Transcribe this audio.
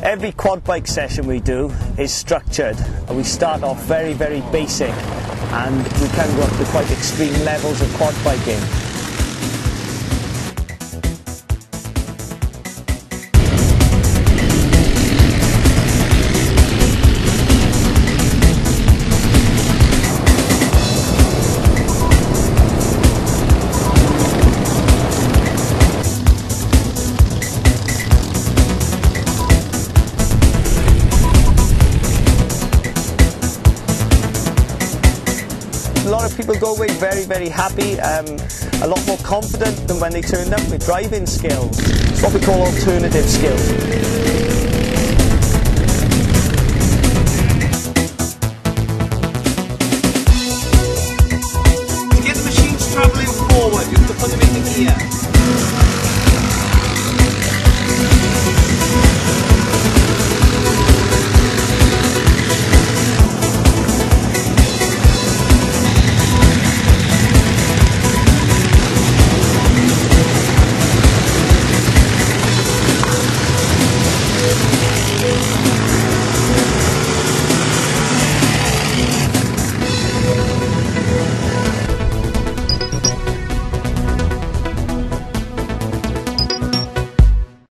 Every quad bike session we do is structured. We start off very, very basic, and we can go up to quite extreme levels of quad biking. A lot of people go away very, very happy, a lot more confident than when they turned up with driving skills. It's what we call alternative skills.